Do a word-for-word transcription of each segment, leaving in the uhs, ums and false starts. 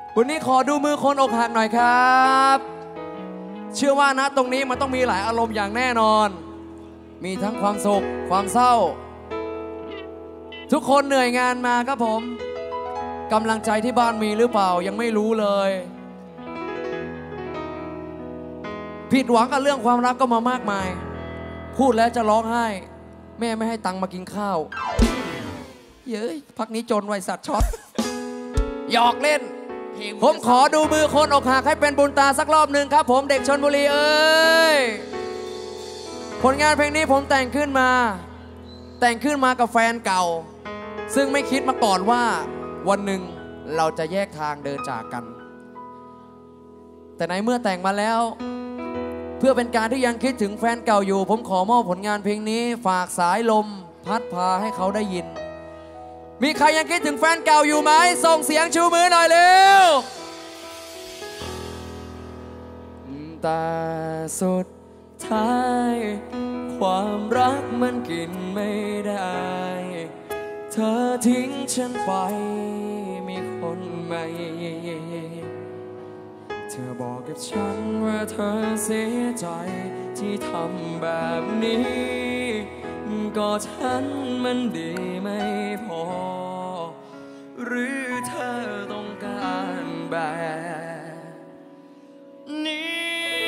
วันนี้ขอดูมือคนอกหักหน่อยครับเชื่อว่านะตรงนี้มันต้องมีหลายอารมณ์อย่างแน่นอนมีทั้งความสุขความเศร้าทุกคนเหนื่อยงานมาครับผมกำลังใจที่บ้านมีหรือเปล่ายังไม่รู้เลยผิดหวังกับเรื่องความรักก็มามากมายพูดแล้วจะร้องไห้แม่ไม่ให้ตังค์มากินข้าวเย้ยพักนี้จนไวสัตว์ช็อตหยอกเล่นผมขอดูมือคนอกหักให้เป็นบุญตาสักรอบหนึ่งครับผมเด็กชลบุรีเอ้ยผลงานเพลงนี้ผมแต่งขึ้นมาแต่งขึ้นมากับแฟนเก่าซึ่งไม่คิดมาก่อนว่าวันหนึ่งเราจะแยกทางเดินจากกันแต่ในเมื่อแต่งมาแล้วเพื่อเป็นการที่ยังคิดถึงแฟนเก่าอยู่ผมขอมอบผลงานเพลงนี้ฝากสายลมพัดพาให้เขาได้ยินมีใครยังคิดถึงแฟนเก่าอยู่ไหมส่งเสียงชูมือหน่อยเร็วแต่สุดท้ายความรักมันกินไม่ได้เธอทิ้งฉันไปมีคนใหม่เธอบอกกับฉันว่าเธอเสียใจที่ทำแบบนี้ก็ฉันมันดีไม่พอหรือเธอต้องการแบบนี้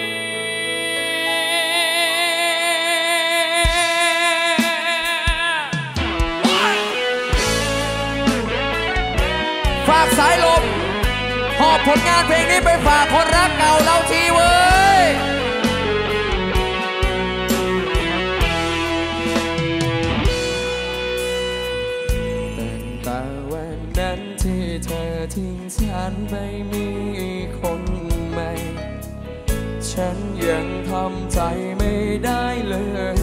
ฝากสายลมหอบผลงานเพลงนี้ไปฝากคนรักเก่าเราทีเว้ยแต่วันนั้นที่เธอทิ้งฉันไม่มีคนใหม่ฉันยังทำใจไม่ได้เลย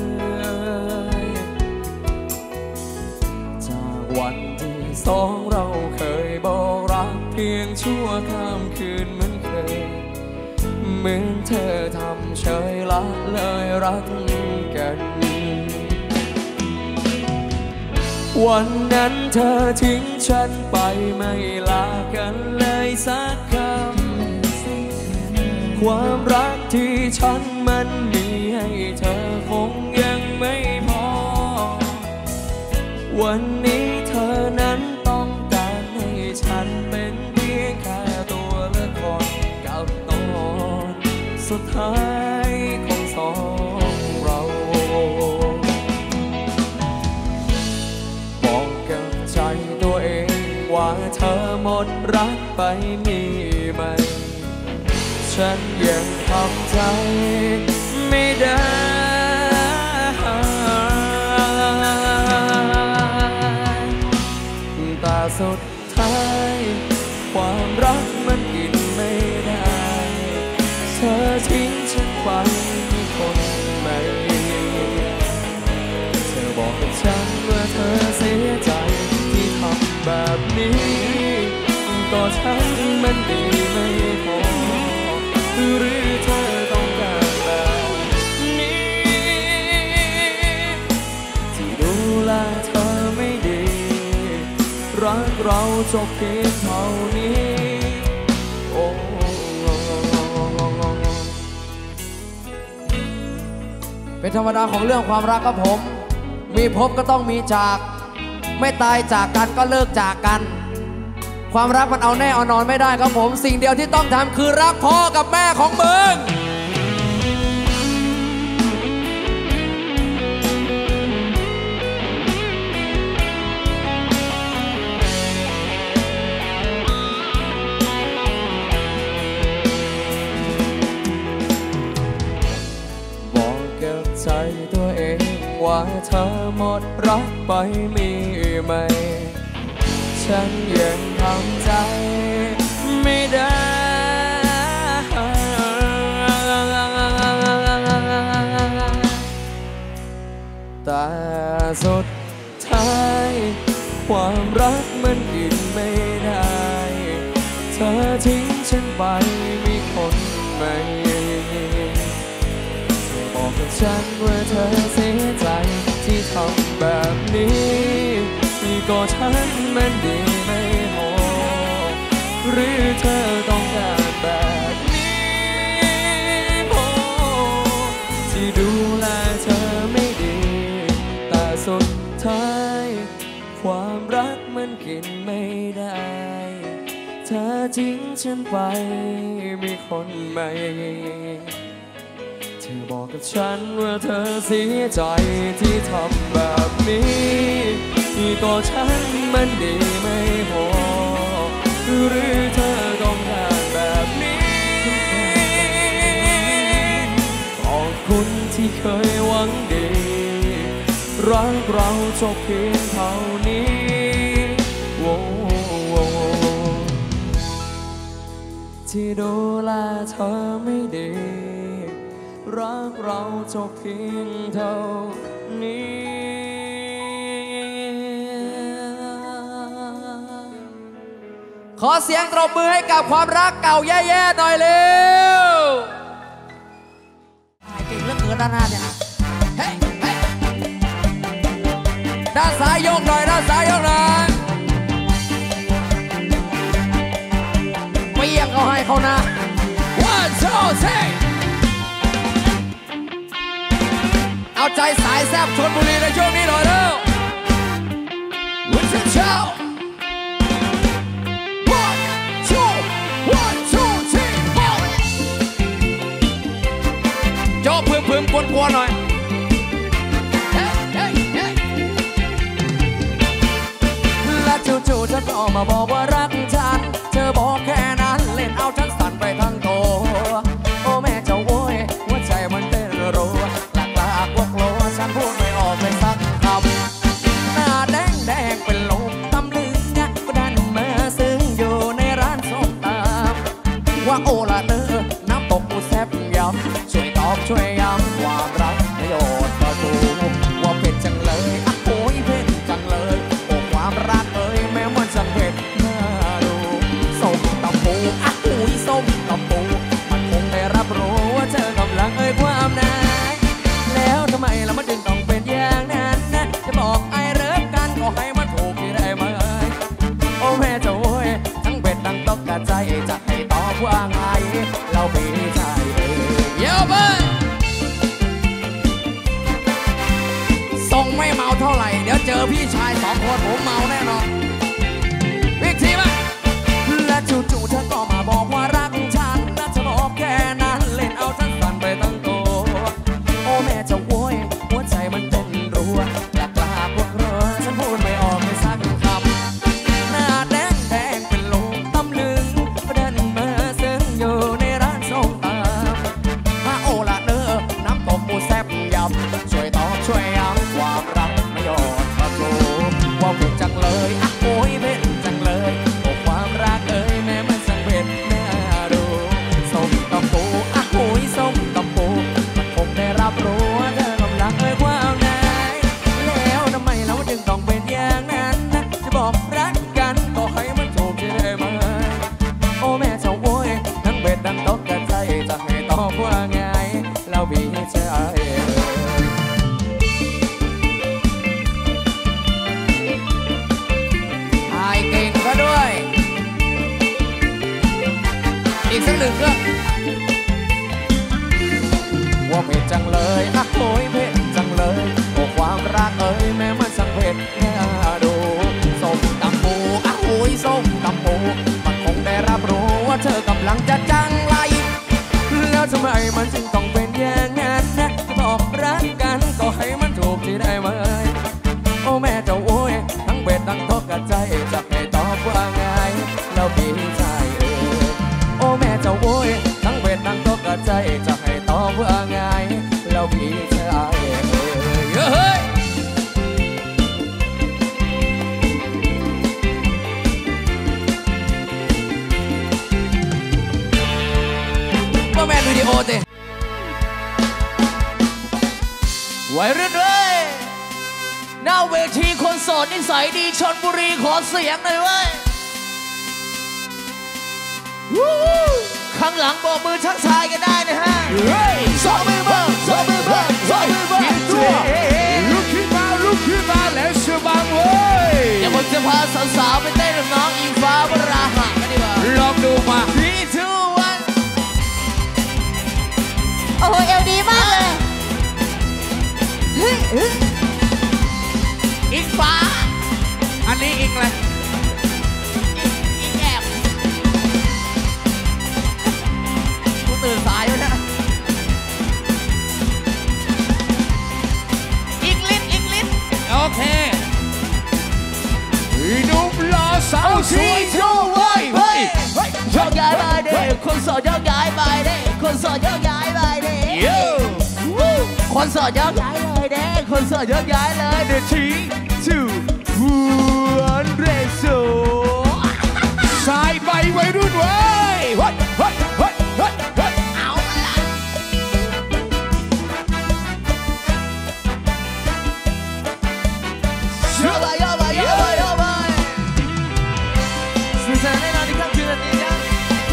จากวันที่สองเราเคยบอกรักเพียงชั่วข้ามคืนเหมือนเคยเหมือนเธอทำเฉยละเลยรักกันวันนั้นเธอทิ้งฉันไปไม่ลากันเลยสักคำความรักที่ฉันมันมีให้เธอคงยังไม่พอวันนี้เธอนั้นต้องการให้ฉันเป็นเพียงแค่ตัวละครกับตอนสุดท้ายของสองเราบอกกับใจตัวเองว่าเธอหมดรักไปมีไหมฉันยังทำใจไม่ได้แต่สุดท้ายความรักมันกินไม่ได้เธอทิ้งฉันไปมีคนใหม่เธอบอกกับฉันว่าเธอเสียใจที่ทำแบบนี้ก็ฉันมันดีไม่พอหรือเธอต้องการแบบนี้ที่ดูแลเธอไม่ดีรักเราจบเพียงเท่านี้โอ้เป็นธรรมดาของเรื่องความรักครับผมมีพบก็ต้องมีจากไม่ตายจากกันก็เลิกจากกันความรักมันเอาแน่เอานอนไม่ได้ครับผมสิ่งเดียวที่ต้องทำคือรักพ่อกับแม่ของมึงบอกกับใจตัวเองว่าเธอหมดรักไปมีไหมฉันยังทำใจไม่ได้แต่สุดท้ายความรักมันกินไม่ได้เธอทิ้งฉันไปมีคนใหม่เธอบอกกับฉันว่าเธอเสียใจที่ทำแบบนี้ก็ฉันมันดีไม่พอหรือเธอต้องการแบบนี้โอ้ที่ดูแลเธอไม่ดีแต่สุดท้ายความรักมันกินไม่ได้เธอทิ้งฉันไปมีคนใหม่เธอบอกกับฉันว่าเธอเสียใจที่ทำแบบนี้ก็ฉันมันดีไม่พอหรือเธอต้องการแบบนี้ขอบคุณที่เคยหวังดีรักเราจบเพียงเท่านี้โว้ที่ดูแลเธอไม่ดีรักเราจบเพียงเท่านี้ขอเสียงตบมือให้กับความรักเก่าแย่ๆหน่อยเร็วเก่งเหลือเกินด้านหน้าเนี่ยเฮ้ยเฮ้ยด้านซ้ายยกหน่อยด้านซ้ายยกหน่อยเปี้ยงเขาให้เขานะ one two three เอาใจสายแซ่บชลบุรีในช่วงนี้หน่อยเร็ววันเช้าโจ้พึ่มพึ่มกวนกวนหน่อยและจู่ๆเธอก็มาบอกว่ารักฉันเธอบอกแค่นั้นเล่นเอาฉันสั่นไปทั้งตัวโอ้แม่เจ้าโว้ยหัวใจมันเต้นรัวหลักหลักวักโลฉันพูดไม่ออกเลยสักคำหน้าแดงแดงเป็นลมตำลึงเนี่ยก็ดันมาซึ้งอยู่ในร้านส้มตำว่าโอละเด้อน้ำตกกูแซ่บยำช่วยตอบช่วยย้ำความรักประโยชน์ก็ถูกว่าเผ็ดจังเลยอ่ะโอ้ยเผ็ดจังเลยโอ้ความรักเอ้ยแม้มันจะเผ็ดน่าดูส้มตำปูอ่ะโอ้ยส้มตำปูมันคงได้รับรู้ว่าเธอกำลังเอ่ยความนายแล้วทำไมเราไม่ดึงต้องเป็นอย่างนั้นนะจะบอกไอ้เลิกกันก็ให้มันถูกที่ได้ไหมโอ้แม่เจ้าโว้ยทั้งเบ็ดทั้งตกกระใจจะให้ตอบว่าไงเราไม่ใช่เยอะเบิ้ลส่งไม่เมาเท่าไหร่เดี๋ยวเจอพี่ชายสองคนผมเมาแน่นอนอีกทีมั้ยและจู่ๆเธอก็มาบอกว่ารักฉันและจะบอกแค่นั้นเล่นเอาฉันสั่นไปทั้งตัวโอ้แม่จะโวยหัวใจมันเต้นรัวอยากกราบพวกเธอฉันพูดไม่ออกไม่สักคำหน้าแดงแดงเป็นลมตำลึงเดินมาซึ้งอยู่ในร้านส้มตำมาโอละเด้อน้ำตกปูแซ่บยำช่วยตอบช่วยย้ำความรักไม่ยอดกระโจมว่าเผ็ดจังเลยอ่ะโอ้ยเผ็ดจังเลยโอ้ความรักเอ้ยแม้มันสังเผ็ดน่าดูส้มตำปูอ่ะโอ้ยส้มตำปูมันคงได้รับรู้ว่าเธอกำลังเอ่ยความนายแล้วทำไมเราจึงต้องเป็นอย่างนั้นนะจะบอกรักกันก็ให้มันถูกจะได้ไหมโอ้แม่เจ้าโว้ยทั้งเบ็ดทั้งตกกระใจจะให้ตอบว่าไงเราบีใจถ่ายเก่งก็ด้วยอีกสักหนึ่งเครื่องว่าเผ็ดจังเลยอ่ะโอ้ยเผ็ดจังเลยโอ้ความรักเอ้ยแม้มันสังเผ็ดน่าดูส้มตำปูอ่ะโอ้ยส้มตำปูมันคงได้รับรู้ว่าเธอกำลังจะจังไรแล้วทำไมมันจึงต้องเป็นอย่างนั้นนะบอกรักกันก็ให้มันถูกที่ได้ไหมโอ้แม่เจ้าโว้ยทั้งเบ็ดทั้งตกกระใจจะให้ตอบว่าไงแล้วพี่ชายเออโอ้แม่เจ้าโว้ยทั้งเบ็ดทั้งตกกระใจจะให้ตอบว่าไงแล้วพี่ชายเออเฮ้ยว่าแม่วิดีโอเต้ไว้เรื่อยๆหน้าเวทีคนโสดนิสัยดีชลบุรีขอเสียงหน่อยเว้ยข้างหลังบอกมือทักทายกันได้นะฮะสองมือเบิ้งสองมือเบิ้งสองมือเบิ้งลุกขึ้นมาลุกขึ้นมาแล้วเชื่อบังเว้ยเดี๋ยวผมจะพาสาวๆไปเต้นกับน้องอิงฟ้าวราหะกันดีกว่าลองมา three two one โอ้โหเอวดีมากเลยเฮ้ยเฮ้ยอิงฟ้าอันนี้อิงอะไรอิงแอบกูตื่นสายแล้วนะอิงลิศอิงลิศโอเคนุ่มหล่อสาวสวยช่วยเฮ้ยยกย้ายไปเด้คนโสดยกย้ายไปเด้คนโสดยกย้ายไปเด้คนโสดยกย้ายเลยเด้คนโสดยกย้ายเลยเด้ three two one let's go สายไปวัยรุ่นเว้ยเฮ้ยเฮ้ยเฮ้ยเฮ้ยเฮ้ยเอาละโยบายโยบายโยบายโยบายสุดแสนแน่นอนที่ค่ำคืนวันนี้ครับ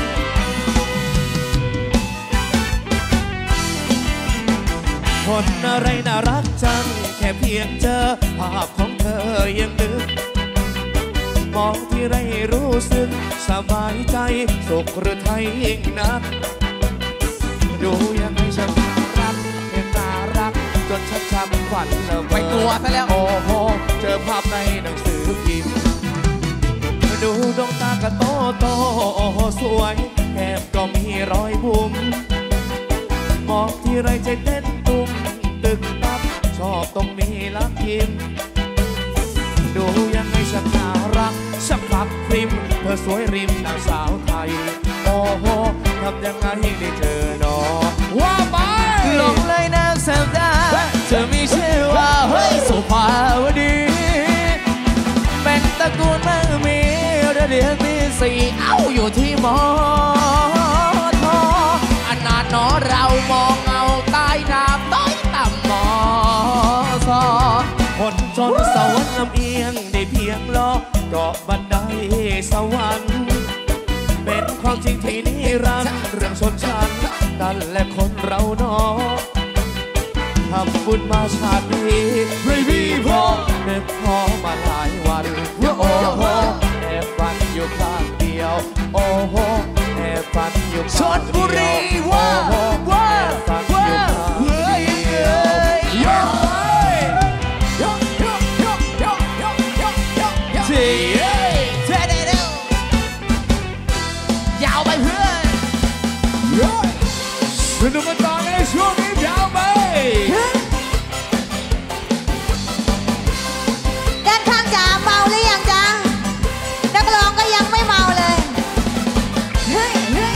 คนอะไรน่ารักจังแค่เพียงเจอภาพของเธอยังนึกมองที่ไรรู้สึกสบายใจสุขหรือไทยยิ่งนักดูยังไงฉันน่ารักเห็นน่ารักจนชักช้ำฝันเริ่มไปกลัวซะแล้วโอ้โหเจอภาพในหนังสือพิมพ์ดูดวงตากระโตโตสวยแก้มก็มีรอยบุ๋มมองที่ไรใจเต้นตุ้มตึกตับชอบตรงมีลักยิ้มดูยังไงฉันน่ารักฉันพักพริมเธอสวยริมนางสาวไทยโอ้โหทำยังไงได้เจอหนอว่าไปหลงเลยนางสาวตาเธอมีชื่อว่าเฮ้ยสุภาวดีเป็นตระกูลมั่งมีระเดียงมีสี่เอ้าอยู่ที่มอทออันนานนอเรามองเงาใต้น้ำต้อยต่ำมอซอคนจนสวรรค์ลำเอียงได้เพียงล้อเกาะบันไดสวรรค์เป็นความจริงที่นิรันดร์เรื่องชนชั้นกันและคนเราเนาะทำบุญมาชาตินี้ไม่มีพอเดินพอมาหลายวันโอ้โหแอบฝันอยู่ข้างเดียวโอ้โหแอบฝันอยู่ข้างเดียวชลบุรีว่าว่าว่าเฮ้ยเฮ้ยโยโยโยโยโยโยโยโยโยเท่เท่เร็วยาวไปเพื่อนสนุกกันต่อในช่วงนี้ยาวไปด้านข้างจ๋าเมาหรือยังจ๊ะนักร้องก็ยังไม่เมาเลยเฮ้ยเฮ้ย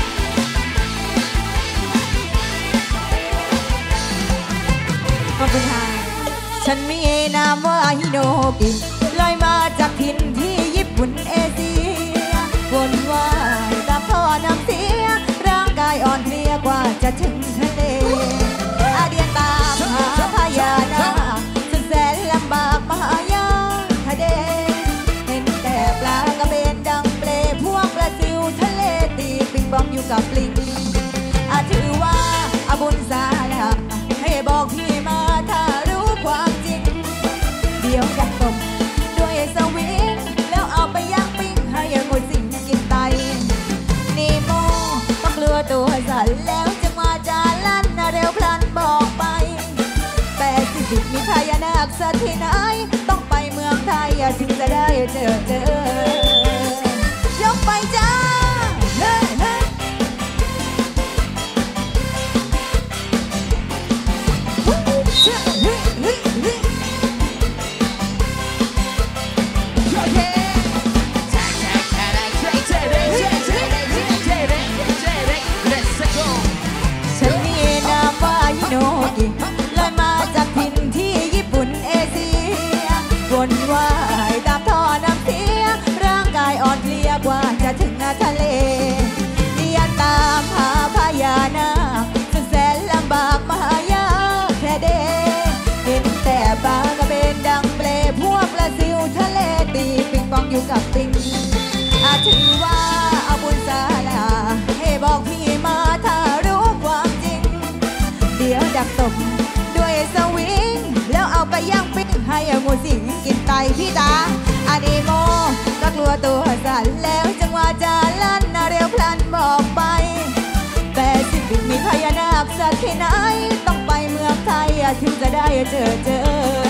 ขอบคุณค่ะฉันมีนามว่าฮิโนกิลอยมาจากถิ่นที่ญี่ปุ่นเอเชียวนว่ายตามท่อน้ำเสียร่างกายอ่อนเพลียกว่าจะถึงทะเลอาเดียนตามหาพญานาคสุดแสนลำบากมหายากทะเดเห็นแต่ปลากระเบนดังเปลพวกปลาซิวทะเลตีปิงปองอยู่กับปลิงอาถือว่าอาบุญสาละให้บอกพี่มาถ้ารู้ความจริงเดี๋ยวจะตบด้วยสวิงแล้วเอาไปย่างปิ้งให้หมดสิ่งกินไตนี่โมต้องเลือตัวสั่นแล้วจะมาจาลั่นเร็วพลันบอกไปแต่สิบิมีพญานาคสักที่ไหนต้องไปเมืองไทยถึงจะได้เจอเจอยกไปจ้าเฮ้เฮ้ฉันมีนามว่าฮิโนกิลอยมาจากถิ่นที่ญี่ปุ่นเอเชียวนว่ายตามท่อน้ำเสียร่างกายอ่อนเพลียกว่าจะถึงทะเลเดียนตามหาพญานาคสุดแสนลำบากมหายากแค่เดเห็นแต่ปลากระเบนดังเปลพวกปลาซิวทะเลตีปิงปองอยู่กับปิงอาถือว่าเอาบุญสาลาให้บอกพี่มาถ้ารู้ความจริงเดี๋ยวดักตบด้วยสวิงแล้วเอาไปย่างปิ้งให้หมูสิงกินไตพี่ตาอดีโมก็กลัวตัวสั่นแล้วจังหวะจะลั่นเร็วพลันบเจอเจอ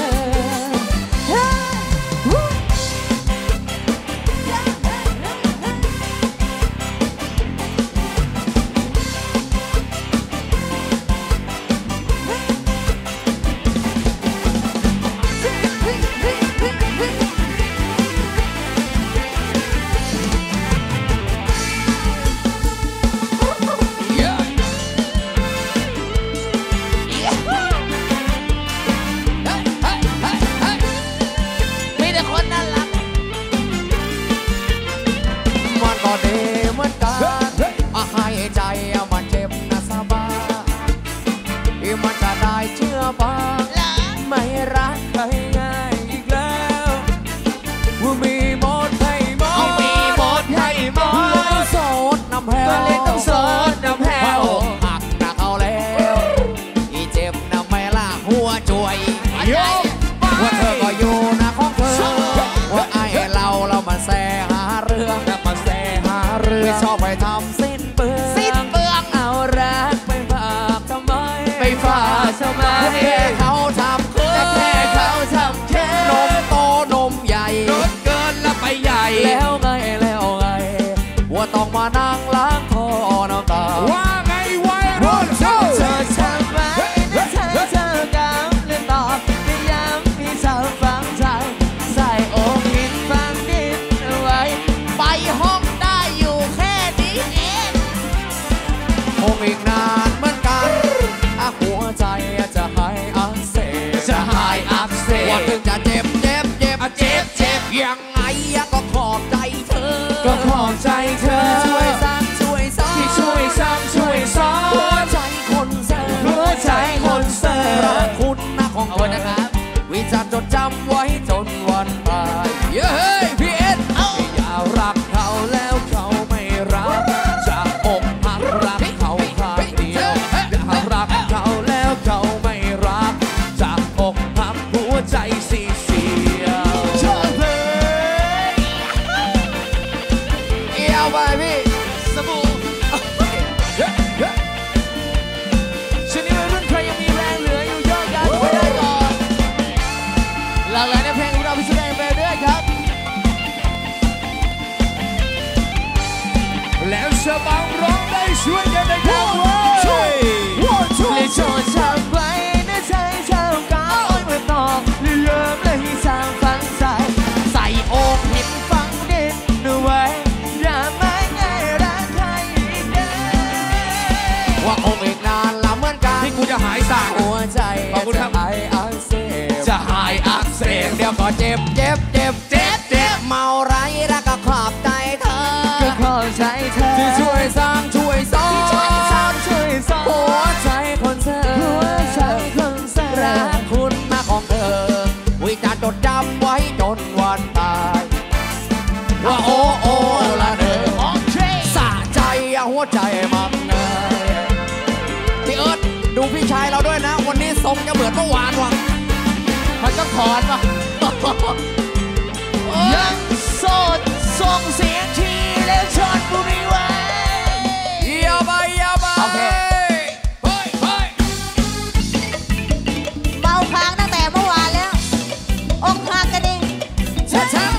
ชอบไปทำสิ้นเปลืองสิ้นเปลืองเอารักไปฝากทำไมไปฝากทำไมแค่เขาทำเคินแค่เขาทำแค่นมโตนมใหญ่นมเกินแล้วไปใหญ่แล้วไงแล้วไงว่าต้องมานั่งล้างท่อน้ำตาว่าไงไว้รุ่นเธอเธอทำไมเธอเธอกำลังตอบไม่ย้ำให้เธอฟังใจใส่อกหินฟังดินเอาไว้ไปห้องคงอีกนานเหมือนกันหัวใจจะหายอักเสบจะหายอักเสบว่าถึงจะเจ็บเจ็บเจ็บเจ็บเจ็บยังไงก็ขอบใจเธอก็ขอบใจเธอช่วยซ้ำช่วยซ้ำที่ช่วยซ้ำช่วยซ้ำหัวใจคนเสิร์ฟหัวใจคนเสิร์ฟรักคุณนะของเธอนะครับวิจารณ์จดจำไว้จนวันตายเย้ยพี่เอ็ดอย่ารักเขาแล้วเขาไม่รักจะอกหักรักเขาข้างเดียวอย่ารักเขาแล้วเขาไม่รักจะอกหักหัวใจสีเสียวชอบเลยเกี่ยวไปพี่สบู่ช่วงนี้วัยรุ่นใครยังมีแรงเหลืออยู่ยกกันไปได้ก่อนหลากหลายในเพลงของเราพิเศษไปด้วยครับแล้วชาวบ้านร้องได้ช่วยกันนะครับช่วยเลยโชว์ชาวไว้ในใจชาวก้าวมาต่อเลื่อมเลยให้สร้างฝันใจใส่อกหินฟังดินเอาไว้อย่าไม่ง่ายรักใครอีกได้ว่าคงอีกนานละเหมือนกันที่กูจะหายสาหัวใจจะหายอักเสบจะหายอักเสบเดี๋ยวก็เจ็บเจ็บเจ็บเจ็บเจ็บเมาไรแล้วก็ขอบใจเธอก็ขอบใจเธอที่ช่วยสร้างช่วยสร้างที่ช่วยสร้างช่วยสร้างหัวใจคนเธอหัวใจคนเธอรักคุณนะของเธอวิจารณ์จดจำไว้จนวันตายว่าโอ้โอ้ละเด้อสะใจหัวใจมันเลยพี่เอิร์ธดูพี่ชายเราด้วยนะวันนี้ทรงจะเหมือนเมื่อวานว่ะมันก็ถอนว่ะยังโสดส่งเสียงทีแล้วชนบุรีไว้อย่าไปอย่าไปโอเคเฮ้ยเฮ้ยเมาค้างตั้งแต่เมื่อวานแล้วอกหักกันเองช้าช้า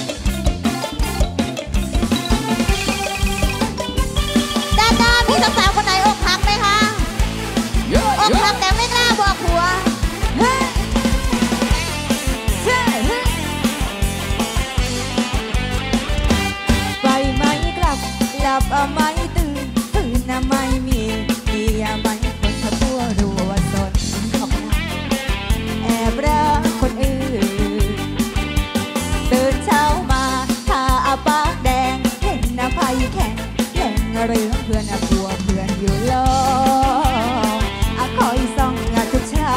ด้านหน้ามีสาวๆคนไหนอกหักไหมคะอกหักแต่ไม่กล้าบอกผัวไปไหมกลับหลับไม่ตื่นตื่นนะไม่มีมีไหมคนขับตัวรัวสนของแอบรักคนอื่นตื่นเช้ามาทาปากแดงเห็นนะไพ่แข็งแหล่งเรื่องเพื่อนกลัวเพื่อนอยู่ลองอะคอยส่องทุกเช้า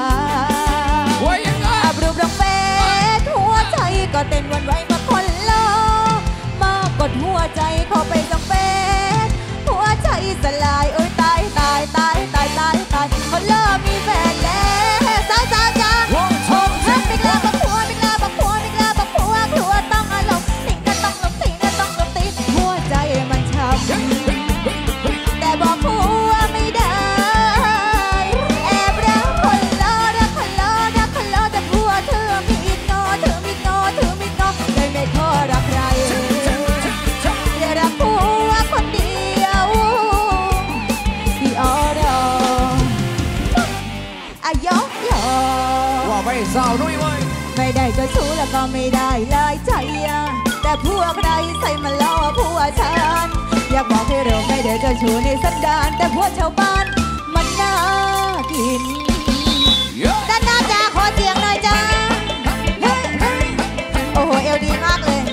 อับรูปรังเฟซหัวใจก็เต้นวันไหวมาคนลมากดหัวใจเข้าไปส่องเฟซหัวใจสลายโอ้ยตายตายตายตายตายตายคนเลิกมีแฟนแล้วสาวสาวจ้าฮักไม่กล้าบักหัวไม่กล้าบักหัวไม่กล้าบักหัวกลัวต้องอารมณ์ทิ้งก็ต้องลบทิ้งก็ต้องลบทิ้งหัวใจมันช้ำแต่บอกหัวไม่ได้แอบรักคนรอรักคนรแล้วก็ไม่ได้ลายใจแต่พวกใครใส่มาล้อผัวฉันอยากบอกให้เราไม่ได้เจ้าชู้ในสันดานแต่พวกชาวบ้านมันน่ากินด้านหน้าจ้าขอเสียงหน่อยจ้าโอ้โหเอวดีมากเลย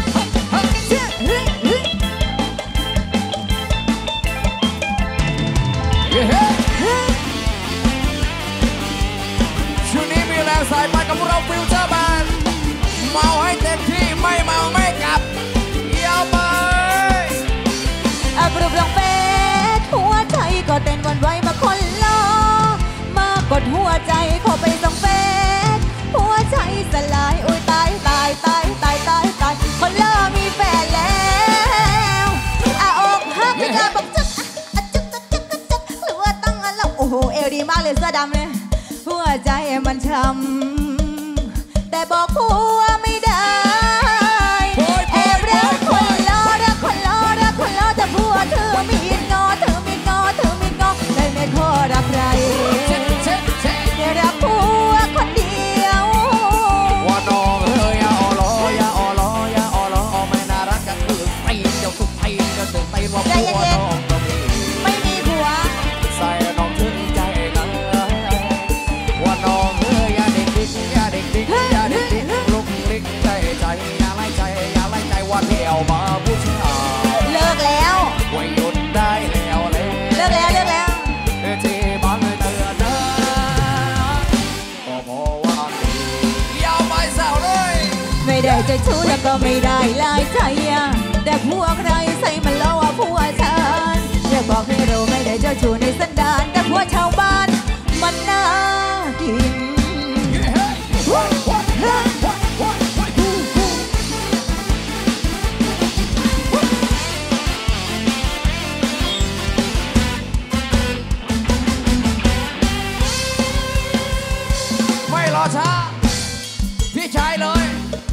ช่วงนี้มีแรงสายไปกับพวกเราฟิวเจอร์แบนด์เมาให้เต็มที่ไม่เมาไม่กลับยาวไปอับรูปลองเฟซหัวใจก็เต้นวันไหวมาคนล้อมากดหัวใจเข้าไปส่องเฟซหัวใจสลายโอ้ยตายตายตายตายตายตายคนล้อมีแฟนแล้วอาอกหักไม่กล้าบอกจักอะจักจักจักจักหรือว่าต้องอะไรโอ้โหเอวดีมากเลยเสื้อดำเลยหัวใจมันช้ำแต่บอกผัวไม่ได้แอบรักคนล้อรักคนล้อรักคนล้อแต่ผัวเธอมีงอเธอมีงอเธอมีงอเลยไม่ขอรักใครอย่ารักผัวคนเดียวว่าน้องเอ้ยอย่าอ่อล้ออย่าอ่อล้ออย่าอ่อล้อไม่น่ารักกันคือตีนเจ้าสุดตีนเจ้าสุดตีนว่าผัวน้องก็มีไม่มีผัวใส่น้องถึงใจกันว่าน้องเอ้ยอย่าเด็กดิ๊กอย่าเด็กดิ๊กอย่าเด็กดิ๊กลุกลิกใจใจอย่าไล่ใจอย่าไล่ใจว่าเดี่ยวมาผู้ชายเลิกแล้ววัยรุ่นได้แล้วเลยเลิกแล้วเลิกแล้วที่บ้านเลยเตือนนะก็เพราะว่าอย่าไปแซวเลยไม่ได้ใจชู้แล้วก็ไม่ได้ลายใจแต่พวกใครใส่มันล้อว่าผัวฉันอยากบอกให้เราไม่ได้เจ้าชู้ในสันดานแต่พวกชาวบ้านมันน่ากินไม่รอช้าพี่ชายเลย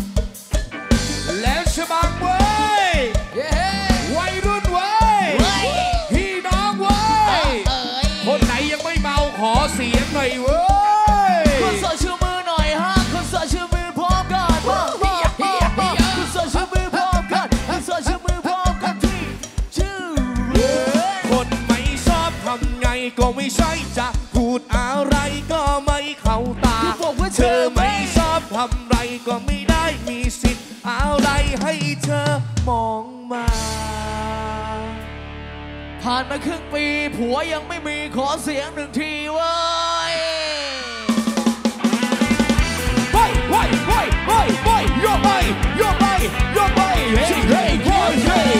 แล้วฉบังเว้ยวัยรุ่นเว้ยพี่น้องเว้ยคนไหนยังไม่เมาขอเสียงหน่อยเว้ยคุณเสิร์ชชื่อมือหน่อยฮะคุณเสิร์ชชื่อมือพร้อมกันคุณเสิร์ชชื่อมือพร้อมกันคุณเสิร์ชชื่อมือพร้อมกันที่ชื่อคนไม่ชอบทำไงก็ไม่ใช่จะพูดอะไรก็ไม่เข้าตาเธอไม่ชอบทำไรก็ไม่ได้มีสิทธิ์อะไรให้เธอมองมาผ่านมาครึ่งปีผัวยังไม่มีขอเสียงหนึ่งทีเว้ยไปไปไปไปไปโยกไปโยกไปโยกไปเฮ้ยเฮ้ยเฮ้ยเฮ้ย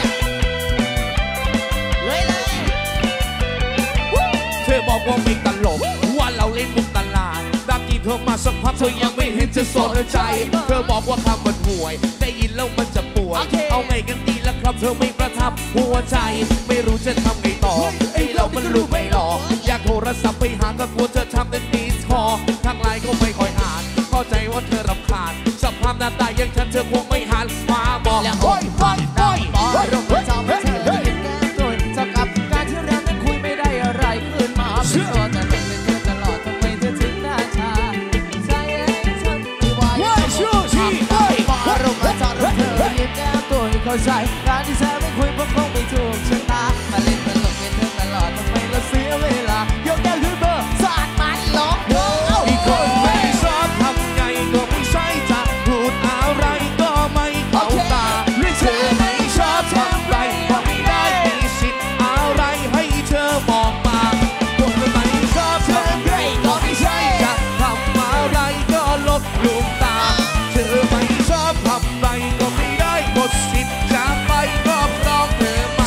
เธอบอกว่าไม่ตลกว่าเราเล่นมุกตลาดรักจีบเธอมาสักพักเธอยังไม่เห็นจะสนใจเธอบอกว่าคำมันห่วยได้ยินแล้วมันจะปวดเอาไงกันดีล่ะครับเธอไม่ประทับหัวใจไม่รู้จะทำไงต่อไอ้เรามันรู้ไม่หลอกอยากโทรศัพท์ไปหาก็กลัวเธอทำเป็นดีสคอทางไลน์ก็ไม่ค่อยอ่านเข้าใจว่าเธอรำคาญสภาพหน้าตาอย่างฉันเธอคงไม่หันมาบอกโอ้ยโอ้ยโอ้ยโอ้ยเราไม่ชอบไม่เธอเลยแก้ตัวเท่ากับการที่เรานั้นคุยไม่ได้อะไรขึ้นมาเป็นตัวแต่เป็นเธอตลอดทำไมเธอถึงหน้าชาใจฉันไม่ไหวชูชีไปเราไม่ชอบเธอเลยแก้ตัวเข้าใจการที่เธอไม่คุยเพราะคงไม่ถูกชะตามาเล่นตลกเป็นเธอตลอดทำไมเราเสียเวลายกแก้วขึ้นเบอร์สาดมันหลอกอีกคนไม่ชอบทำไงก็ไม่ใช่จะพูดอะไรก็ไม่เข้าตาเธอไม่ชอบทำไรก็ไม่ได้มีสิทธิ์อะไรให้เธอบอกมาคนไม่ชอบทำไรก็ไม่ใช่จะทำอะไรก็ลบลูกตาเธอไม่ชอบทำไรก็ไม่ได้หมดสิทธิ์จะไปก็เพราะเธอมา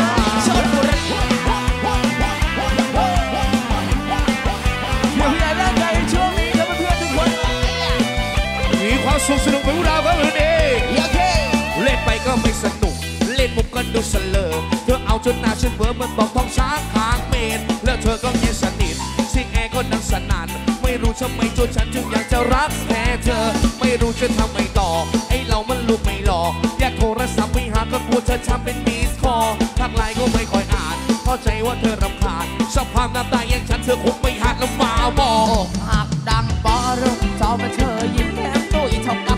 มีความสุขสนุกเป็นเราก็เลยดีเล่นไปก็ไม่สนุกเล่นมุกก็ดูเสลอเธอเอาจนหน้าฉันเบื่อมันบอกท้องช้างค้างเมนแล้วเธอก็เงียบสนิทเสียงแอร์ก็ดังสนั่นไม่รู้ทำไมจนฉันจึงอยากจะรักแค่เธอไม่รู้จะทำไงต่อไอเรามันลูกไม่หล่ออยากโทรศัพท์ไปหาก็กลัวเธอทำเป็นมิสคอลทักไลน์ก็ไม่ค่อยอ่านเข้าใจว่าเธอรำคาญสภาพหน้าตาอย่างฉันเธอคงไม่หักแล้วมาบอกหักดังปอรุ่งชอบมาเธอยิ้มแก้มตุ้ยชอบ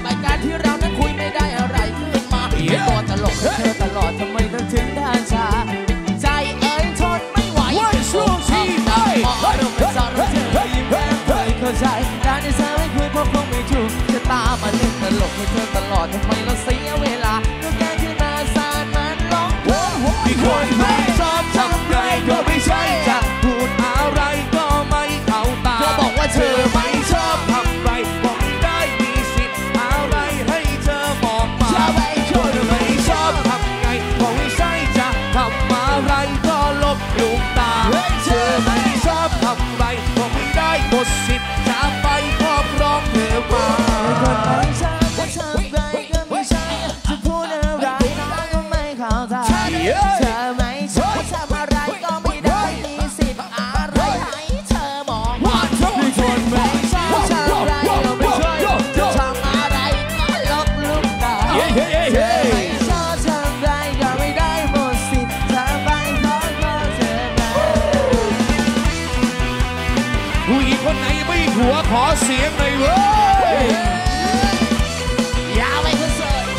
เธอไม่ชอบทำอะไรก็ไม่ได้มีสิทธิ์อะไรให้เธอมองว่าไม่ชอบไม่ชอบทำอะไรก็ไม่ช่วยจะทำอะไรก็ลบลุกตาเธอไม่ชอบทำอะไรก็ไม่ได้หมดสิทธิ์ทำไปเพราะว่าเธอมาผู้หญิงคนไหนไม่หัวขอเสียงหน่อยเว้ยยาวไปคุณเสิร์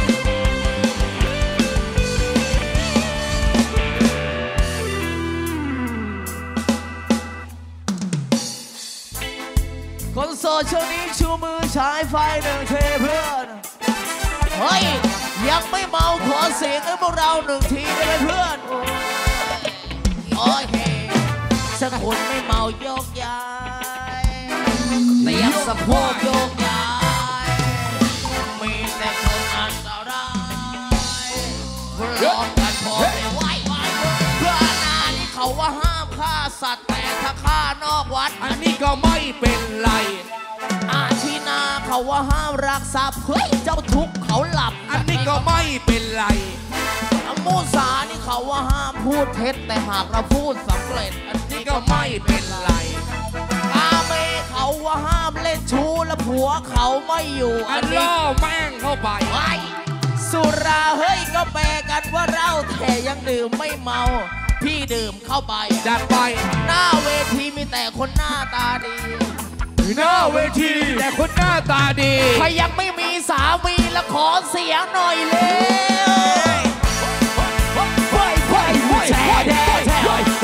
คนโสดช่วงนี้ชูมือฉายไฟหนึ่งเทเพื่อนเฮ้ยยังไม่เมาขอเสียงให้พวกเราหนึ่งทีได้ไหมเพื่อนโอเคสักคนไม่เมาโยกย้ายเตรียมสะโพกโยกย้ายมีแต่คนอันตรายร้องกันพอไม่ไหวเพื่อนนานี่เขาว่าห้ามฆ่าสัตว์แต่ถ้าฆ่านอกวัดอันนี้ก็ไม่เป็นไรอาชีนาเขาว่าห้ามรักทรัพย์เฮ้ยเจ้าทุกข์เขาหลับอันนี้ก็ไม่เป็นไรมูสานี่เขาว่าห้ามพูดเท็จแต่หากเราพูดสำเร็จอันนี้ก็ไม่เป็นไรอาเมเขาว่าห้ามเล่นชู้และผัวเขาไม่อยู่อันนี้ล่อแม่งเข้าไปไว้สุราเฮ้ยก็แปลกันว่าเราแต่ยังดื่มไม่เมาพี่ดื่มเข้าไปจัดไปหน้าเวทีมีแต่คนหน้าตาดีหน้าเวทีแต่คนหน้าตาดีใครยังไม่มีสามีแล้วขอเสียงหน่อยเลยแช่แช่แช่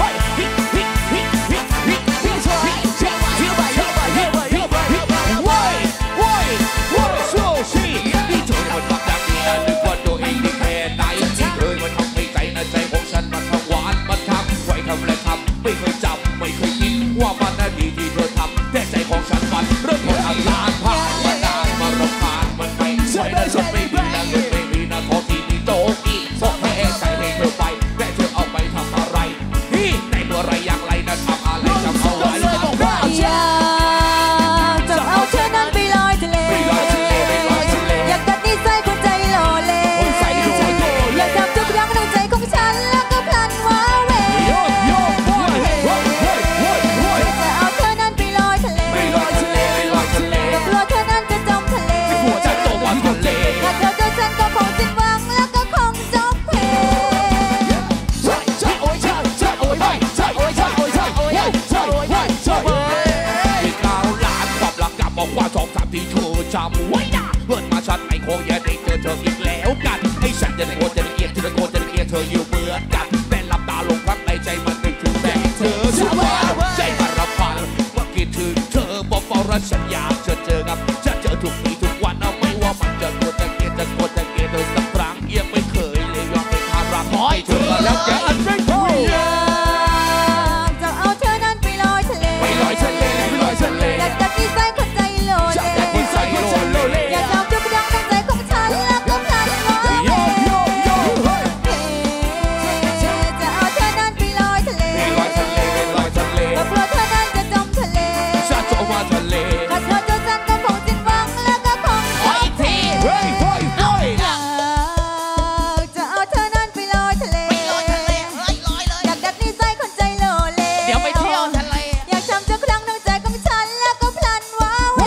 ไม่เคยจำไม่เคยคิดว่ามันน่าดีที่เธอทำแต่ใจของฉันมันเริ่มหมดอาการผ่านมานานมารำคาญมันไม่ใช่นะฉันไม่มีนะเงินไม่มีนะขอที่นี่โต๊ะอีกบอกให้แอบใจให้เธอไปแต่เธอเอาไปทำอะไรนี่ในเมื่อไรอย่างไรนะทำอะไรจำเอาไว้อยากจะเอาเธอนั้นไปลอยทะเลอยากกัดนิสัยคนใจโลเลอยากทำทุกอย่างในใจของฉันแล้วก็พลันว้าเวที่เธอจำไว้นะเพื่อนมาชัดไอ้โคงอย่าได้เจอเธออีกแล้วกันให้ฉันจะได้โกรธจะได้เกลียดจะได้โกรธจะได้เกลียดเธออยู่เหมือนกันแต่หลับตาลงพักในใจมันนึกถึงแต่เธอสุดท้ายใจมันระพันว่าคิดถึงเธอบอกบอกรักฉันอยากจะเจอกับจะเจอทุกทีทุกวันเอาไม่ว่ามันจะโกรธจะเกลียดจะโกรธจะเกลียดเธอสักครั้งยังไม่เคยเลยยอมเป็นภาระขอให้เธอแล้วแกอันไม่คุยจะเอาเธอนั้นไปลอยทะเลไปลอยทะเลไปลอยทะเลอยากจะนิสัยคนใจโลเลอยากทำทุกอย่างในใจของฉันแล้วก็พลันว้าเวจะเอาเธอนั้นไปลอยทะเลก็กลัวเธอนั้นจะจมทะเลจะจมมาทะเลถ้าเธอเจอฉันก็คงสิ้นหวังแล้วก็คงจบเพอยากจะเอาเธอนั้นไปลอยทะเลอยากดัดนิสัยคนใจโลเลเดี๋ยวไปเที่ยวทะเลอยากทำทุกครั้งในใจของฉันแล้วก็พลันว้าเว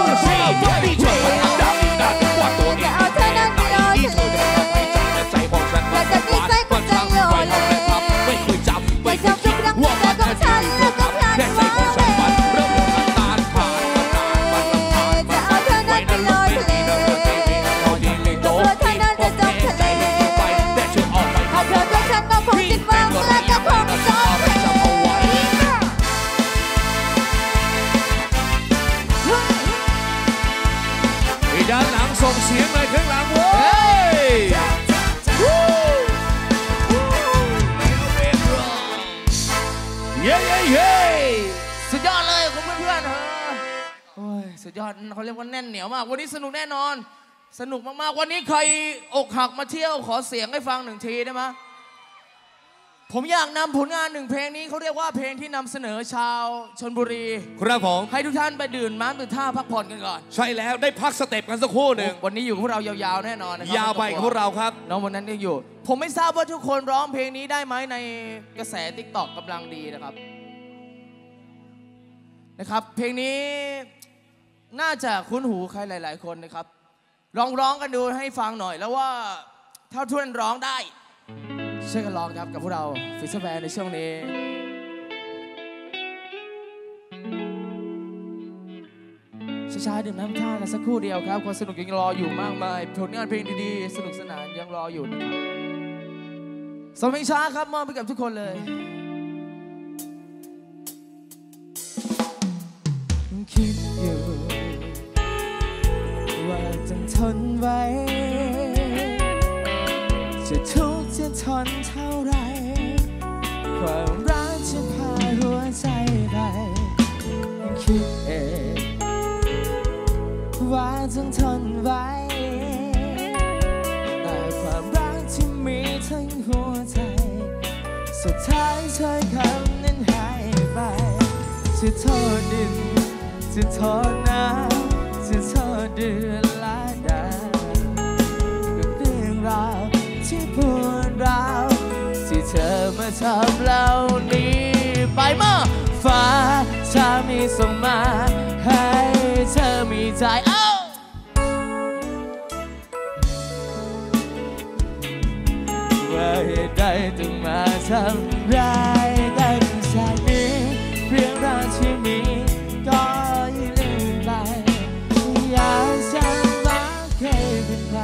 ด้านหลังส่งเสียงเลยข้างหลังเว้ยเย้เย้เย้สุดยอดเลยคุณเพื่อนๆฮะโอ้ยสุดยอดเขาเรียกว่าแน่นเหนียวมากวันนี้สนุกแน่นอนสนุกมากๆวันนี้ใครอกหักมาเที่ยวขอเสียงให้ฟังหนึ่งทีได้ไหมผมอยากนำผลงานหนึ่งเพลงนี้เขาเรียกว่าเพลงที่นำเสนอชาวชลบุรีครับผมให้ทุกท่านไปดื่มน้ำดื่มท่าพักผ่อนกันก่อนใช่แล้วได้พักสเต็ปกันสักครู่หนึ่งวันนี้อยู่กับพวกเรายาวๆแน่นอนนะครับยาวไปกับพวกเราครับน้องวันนั้นยังอยู่ผมไม่ทราบว่าทุกคนร้องเพลงนี้ได้ไหมในกระแส ติ๊กต็อก กำลังดีนะครับนะครับเพลงนี้น่าจะคุ้นหูใครหลายๆคนนะครับลองร้องกันดูให้ฟังหน่อยแล้วว่าถ้าทุกคนร้องได้ช่วยกันร้องครับกับพวกเราฟิชเชอร์แบนด์ในช่วงนี้ช้าๆดื่มน้ำท่ากันสักครู่เดียวครับความสนุกยังรออยู่มากมายผลงานเพลงดีๆสนุกสนานยังรออยู่นะครับสองเพลงช้าครับมอบไปกับทุกคนเลยคิดอยู่ว่าจะทนไว้จะทุกข์จะทนเท่าไรความรักจะพาหัวใจไปคิดเองว่าต้องทนไว้แต่ความรักที่มีทั้งหัวใจสุดท้ายถ้อยคำนั้นหายไปจะโทษดินจะโทษน้ำจะโทษเดือนและดาวกับเรื่องราวที่ปวดร้าวที่เธอมาทำเหล่านี้ไปมาฟ้าถ้ามีส่งมาให้เธอมีใจเอ้าว่าเหตุใดต้องมาทำร้ายกันจากนี้เรื่องราวที่มีก็ยิ่งลืมไปอยากจะรักเคยเป็นใคร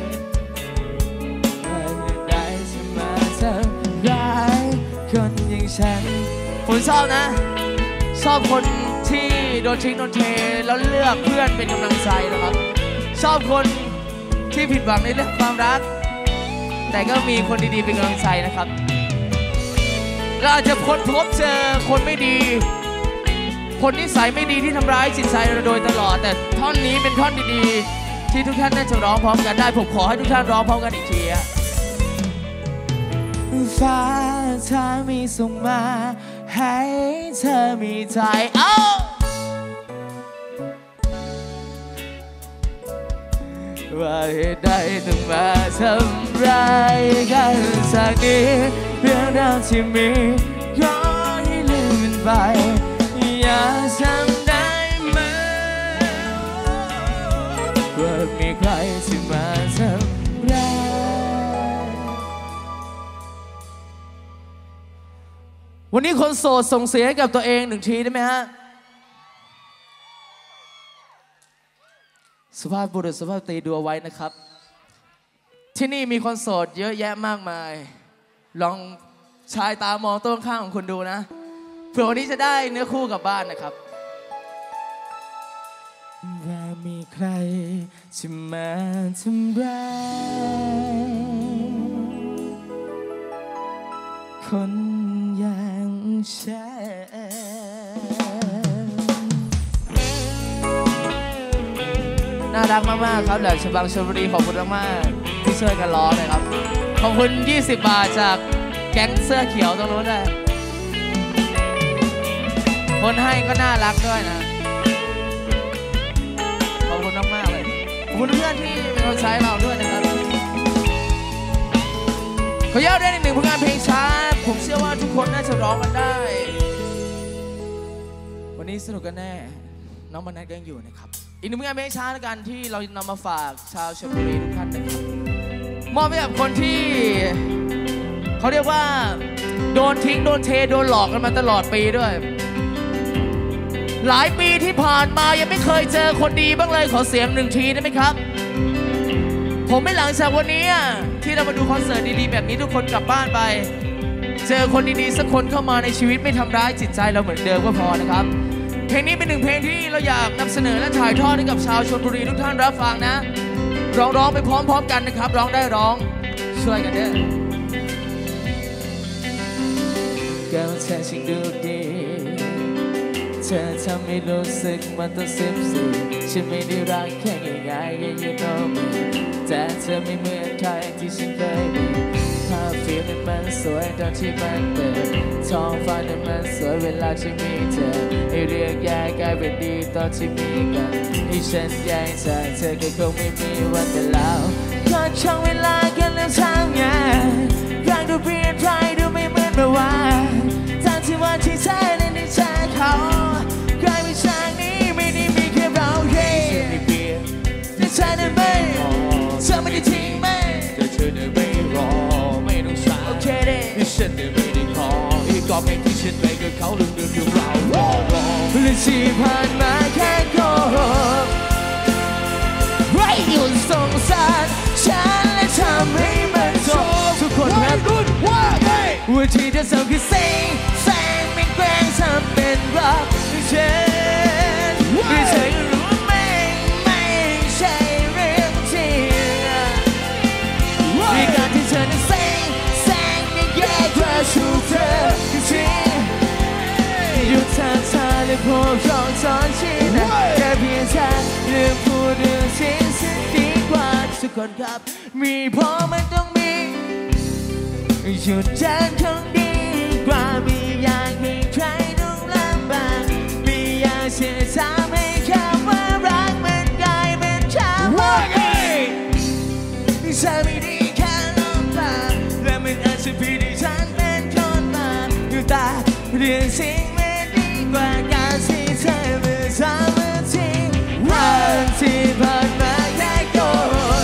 ว่าเหตุใดต้องมาทำร้ายคนอย่างฉันผมชอบนะชอบคนที่โดนทิ้งโดนเทแล้วเลือกเพื่อนเป็นกำลังใจนะครับชอบคนที่ผิดหวังในเรื่องความรักแต่ก็มีคนดีๆเป็นกำลังใจนะครับเราอาจจะค้นพบเจอคนไม่ดีคนนิสัยไม่ดีที่ทำร้ายจิตใจเราโดยตลอดแต่ท่อนนี้เป็นท่อนดีๆที่ทุกท่านน่าจะร้องพร้อมกันได้ผมขอให้ทุกท่านร้องพร้อมกันอีกทีฟ้าถ้ามีส่งมาให้เธอมีใจเอ้าว่าเหตุใดต้องมาทำร้ายกันจากนี้เรื่องราวที่มีก็ให้ลืมมันไปอยากจำได้ไหมว่ามีใครที่มาทำร้ายวันนี้คนโสดส่งเสียงให้กับตัวเองหนึ่งทีได้ไหมฮะสุภาพบุรุษสุภาพสตรีดูเอาไว้นะครับที่นี่มีคนโสดเยอะแยะมากมายลองชายตามองต้นข้างของคุณดูนะเผื่อวันนี้จะได้เนื้อคู่กลับบ้านนะครับว่ามีใครจะมาทำร้ายคนอย่างฉันน่ารักมากๆครับแหลมฉบังชลบุรีขอบคุณมากๆที่ช่วยกันร้องนะครับขอบคุณยี่สิบบาทจากแก๊งเสื้อเขียวตรงนู้นเลยคนให้ก็น่ารักด้วยนะขอบคุณมากๆเลยขอบคุณเพื่อนที่เป็นคนใช้เราด้วยนะครับขออนุญาตได้อีกหนึ่งผลงานเพลงช้าผมเชื่อว่าทุกคนน่าจะร้องกันได้วันนี้สนุกกันแน่น้องมนัสก็ยังอยู่นะครับอีกหนึ่งผลงานเพลงช้าในการที่เรานำมาฝากชาวชลบุรีทุกท่านนะครับมอบให้กับคนที่เขาเรียกว่าโดนทิ้งโดนเทโดนหลอกกันมาตลอดปีด้วยหลายปีที่ผ่านมายังไม่เคยเจอคนดีบ้างเลยขอเสียงหนึ่งทีได้ไหมครับผมไม่หลังจากวันนี้ที่เรามาดูคอนเสิร์ตดีๆแบบนี้ทุกคนกลับบ้านไปเจอคนดีๆสักคนเข้ามาในชีวิตไม่ทำร้ายจิตใจเราเหมือนเดิมก็พอนะครับเพลงนี้เป็นหนึ่งเพลงที่เราอยากนำเสนอและถ่ายทอดให้กับชาวชลบุรีทุกท่านรับฟังนะร้องร้องไปพร้อมๆกันนะครับร้องได้ร้องช่วยกันเด้อแก้วเธอช่างดูดีเธอทำให้รู้สึกมันต้องซึมซึมฉันไม่ได้รักแค่ง่ายๆ yeah you know me แต่เธอไม่เหมือนใครที่ฉันเคยมีภาพฟิล์มนั้นมันสวยตอนที่มันเปิดท้องฟ้านั้นมันสวยเวลาที่มีเธอให้เรียกแย่กลายเป็นดีตอนที่มีกันให้ฉันแย่จากเธอก็คงไม่มีวันแต่แล้วก็ช่างเวลากันแล้วทำไงร่างดูเปลี่ยนไปดูไม่เหมือนเมื่อวานทั้งที่วันที่เธอนั้นได้เจอเขาใครไม่ช่างนี้ไม่ได้มีแค่เราเฮ้ฉันไม่เปลี่ยนแต่เธอนั้นไม่เธอไม่ได้ทิ้งไม่แต่เธอนั้นไม่รอไม่ต้องสาวโอเคเด้ที่ฉันนั้นไม่ได้ขออีกกอบเพลงที่ฉันไปกับเขาลืมลืมอยู่เรารอรอและที่ผ่านมาแค่โกหกไรอยู่สงสารฉันและทำให้มันจบทุกคนแอบรู้ว่าไงว่าที่จะทำคือเซ็งแซงไม่แกล้งทำเป็นรักฉันไม่ใช่รู้ไม่ไม่ใช่เรื่องจริงในการที่เธอนั้นเซ็งแซงไม่แย่กว่าชูเธอจริงหยุดทางเธอและพวกของตอนที่นั้นแค่เพียงเธอลืมพูดเรื่องสิ่งสิ่งดีกว่าทุกคนครับมีพอมันต้องมีหยุดใจคงดีกว่ามีอยากให้ใครต้องลำบากมีอยากเสียทำให้คำว่ารักมันกลายเป็นคำว่าไงที่ฉันไม่ดีแค่ลำบากและมันอาจจะผิดที่ฉันเป็นคนมาอยู่ตาเรื่องสิ่งไม่ดีกว่าการที่เธอไม่ทำให้ทิ้งวันที่ผ่านมาแค่โกรธ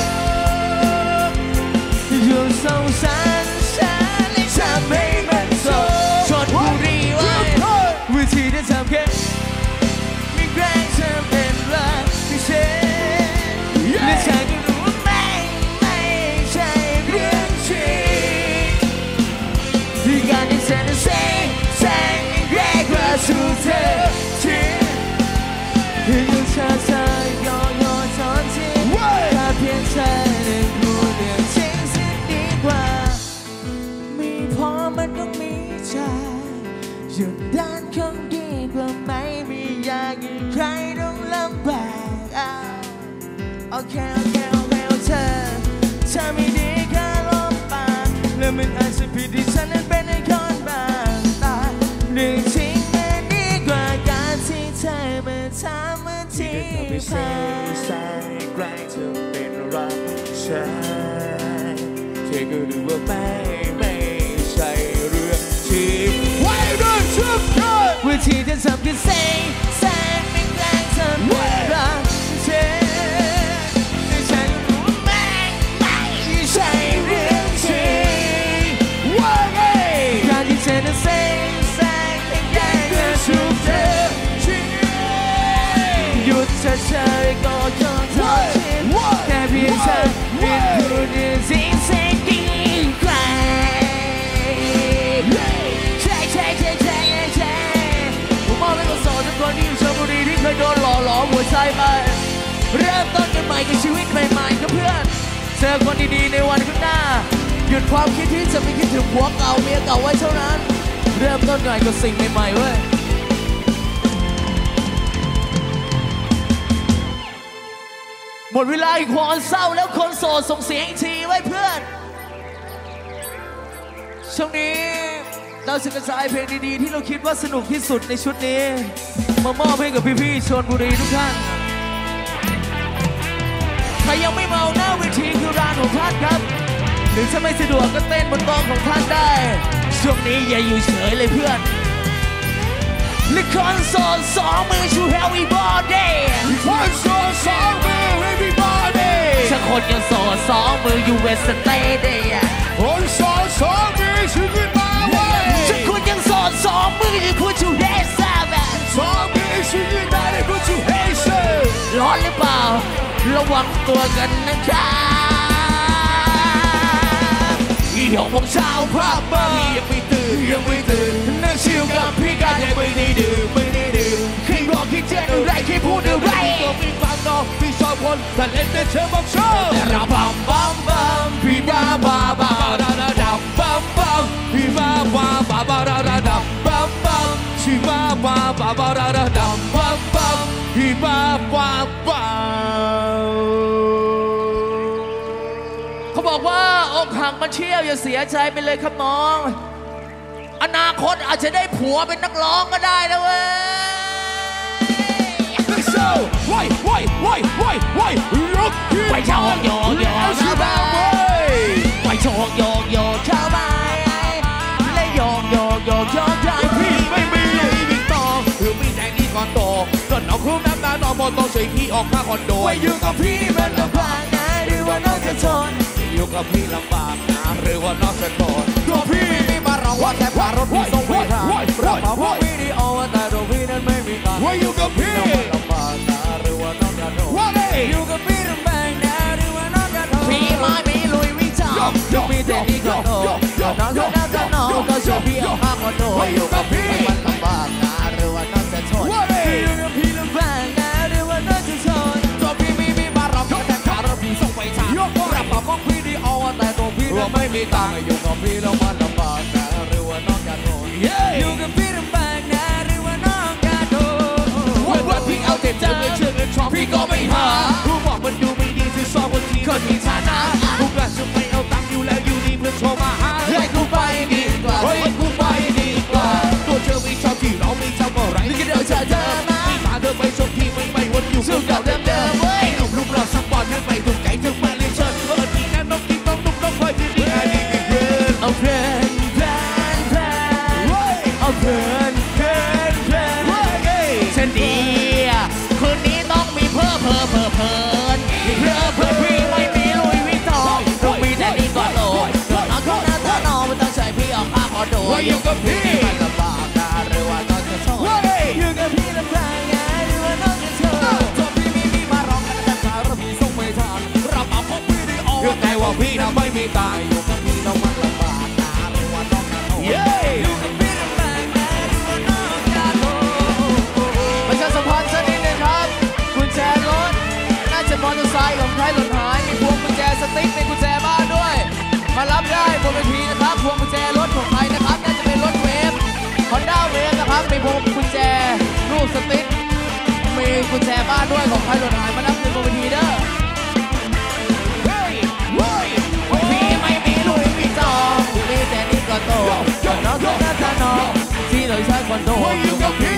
อยู่สงสารฉันและทำให้มันจบชดบุรีไว้วิธีที่ทำแค่ไม่แกล้งเธอเป็นรักที่ฉันและฉันก็รู้ว่าไม่ไม่ใช่เรื่องจริงที่การที่ฉันนั้นเซ็งแซงแย่กว่าชูเธอที่ที่อยู่ช้าช้ายอยอตอนที่แค่เพียงเธอได้พูดเรื่องจริงสิ่งดีกว่ามีพอมันต้องมีใจหยุดด้านคงดีกว่าไม่มีอยากให้ใครต้องลำบากโอเคโอเคโอเคเธอเธอไม่ดีแค่ลมปากและมันอาจจะผิดที่ฉันนั้นเป็นไอ้คนบางตาเรื่องจริงมันดีกว่าการที่เธอมาทำมันที่ผ่านแสนไกลเธอเป็นรักฉันเธอก็รู้ว่าไม่ไม่ใช่เรื่องจริงไว้เรื่องชุบเธอวิธีที่ทำคือเซ็งแซงไม่แกล้งทำเป็นรักฉันแต่ฉันรู้ว่าไม่ไม่ใช่เรื่องจริงว่าไงการที่เธอนั้นเซ็งแซงไม่แกล้งเธอชุบเธอหยุดเธอเธอก็จนทอดทิ้งแค่เพียงเธอเป็นผู้เดียวสิ่งสิ่งดีกว่าใช่ใช่ใช่ใช่ใช่ผมมอบให้กับสาวทุกคนที่อยู่ชลบุรีที่เคยโดนหล่อหลอมหัวใจไปเริ่มต้นกันใหม่กับชีวิตใหม่ๆกับเพื่อนเจอคนดีๆในวันข้างหน้าหยุดความคิดที่จะไปคิดถึงผัวเก่าเมียเก่าไว้เท่านั้นเริ่มต้นใหม่กับสิ่งใหม่ๆเว้ยหมดเวลาอีกความเศร้าแล้วคนโสดส่งเสียงอีกทีไว้เพื่อนช่วงนี้เราจะกระจายเพลงดีๆที่เราคิดว่าสนุกที่สุดในชุดนี้มามอบให้กับพี่ๆชลบุรีทุกท่านใครยังไม่เมาหน้าเวทีคือร้านของท่านครับหรือถ้าไม่สะดวกก็เต้นบนโต๊ะของท่านได้ช่วงนี้อย่าอยู่เฉยเลยเพื่อนและคอนโซลสองมือชู Heavy Body คอนโซลสองมือ Heavy Body ถ้าคนยังโสดสองมือ ยู เอส Stay คนโสดสองมือชูขึ้นมาเว้ยถ้าคุณยังโสดสองมือจะพูดชู Hey Seven สองมือชูขึ้นมาได้พูดชู Hey Seven ร้อนหรือเปล่าระวังตัวกันนะครับอีหกโมงเช้าพระมาพี่ยังไม่ตื่นยังไม่ตื่นนั่งชิลกับพี่กันยังไม่ได้ดื่มไม่ได้ดื่มคิดบอกคิดเจนอะไรคิดพูดอะไรก็มีความนอกพี่ชอบคนแต่เล่นแต่เธอบอกชอบแต่เราบัมบัมบัมพี่บ้าบ้าบ้าดาดาดาบัมบัมพี่บ้าบ้าบ้าบ้าดาดาดาบัมบัมพี่บ้าบ้าบ้าบ้าดาดาดาบัมบัมพี่บ้าบ้าบ้าเขาบอกว่าโออกหักมาเที่ยวอย่าเสียใจไปเลยครับน้อง อนาคตอาจจะได้ผัวเป็นนักร้องก็ได้นะเว้ยว้ายว้ายว้ายว้ายว้ายลุกขึ้นไปชอกโยกโยกชาวบ้านไปชอกโยกโยกชาวบ้านและโยกโยกโยกโยกใจพี่ไม่มีวิ่งต่อคือมีแต่นี่คอนโดจนเอาคุ้มน้ำตาต่อมอต้องช่วยพี่ออกค่าคอนโดไว้อยู่กับพี่มันลำบากนะหรือว่าน้องจะทนอยู่กับพี่ลำบากนะหรือว่าน้องจะทนตัวพี่ไม่มาร้องว่าแค่ผ่านรถพี่ส่งไปทางรับมาพวกวิดีโอแต่ตัวพี่นั้นไม่มีตังค์ไว้อยู่กับพี่ลำบากนะหรือว่าน้องจะทนอยู่กับพี่ลำบากนะหรือว่าน้องจะทนพี่ไม่มีลุยวิ่งจับมีแต่นี่ก็โตน้องจะน้องจะน้องก็ช่วยพี่ออกค่าคอนโดไว้อยู่กับพี่มันลำบากนะหรือว่าน้องจะทนอยู่กับพี่ลำบากนะหรือว่าน้องจะทนตัวพี่ไม่มีมาร้องแต่ผ่านรถพี่ส่งไปทางรับมาพวกวิดีโอแต่ตัวพี่นั้นไม่มีตังค์อยู่กับพี่แล้วมันลำบากนะหรือว่าน้องจะทนอยู่กับพี่ลำบากนะหรือว่าน้องจะทนวันวันพี่เอาแต่ใจเชื่อเงินชอบพี่ก็ไม่หารู้บอกมันดูไม่ดีที่ชอบคนที่คนมีฐานะทุกอย่างจะไม่เอาตังค์อยู่แล้วอยู่ดีเพื่อโชว์มาหาให้กูไปดีกว่าให้กูไปดีกว่าตัวเธอไม่ชอบที่เราไม่ชอบอะไรนี่ก็เดี๋ยวจะเจอมาไม่พาเธอไปชมที่ไม่ไม่วนอยู่สู้กับเดิมเดิมเว้ยลูกลูกเราสักวันเธอไปถูกใจเธอมาเลยเชิญเออดีนะน้องกินน้องนุ่มน้องคอยดีดีดีดีเกินเอาเพลินเพลินเพลินเอาเพลินเพลินเพลินฉันดีคืนนี้ต้องมีเพิ่มเพิ่มเพิ่มเพิ่มเพิ่มเพิ่มพี่ไม่มีลุยวิตองต้องมีแต่ดีก่อนโลดน้องทุกน้าเธอน้องไม่ต้องใช้พี่ออกค่าคอนโดอยู่กับพี่มันลำบากนะหรือว่าน้องจะชอบอยู่กับพี่ลำบากนะหรือว่าน้องจะชอบตัวพี่มีมีมาร้องกันแต่ขาเราพี่ส่งไปทางรับเอาของพี่ได้ออกแต่ว่าพี่น่ะไม่มีตังค์อยู่กับพี่แล้วมันลำบากนะหรือว่าน้องจะชอบอยู่กับพี่ลำบากนะหรือว่าน้องจะชอบประชาสัมพันธ์สักนิดนึงครับกุญแจรถน่าจะมอเตอร์ไซค์ของใครหล่นหายมีพวงกุญแจสติ๊กมีกุญแจบ้านด้วยมารับได้บนเวทีนะครับพวงกุญแจรถของใครนะครับน่าจะเป็นรถเวฟฮอนด้าเวฟนะครับมีพวงกุญแจรูปสติ๊กมีกุญแจบ้านด้วยของใครหล่นหายมารับคืนบนเวทีเด้อเฮ้ยเฮ้ยพี่ไม่มีลุยมีจองมีแต่นี่ก็โตน้องทุกน้าตาน้องที่เราใช้คอนโดอยู่กับพี่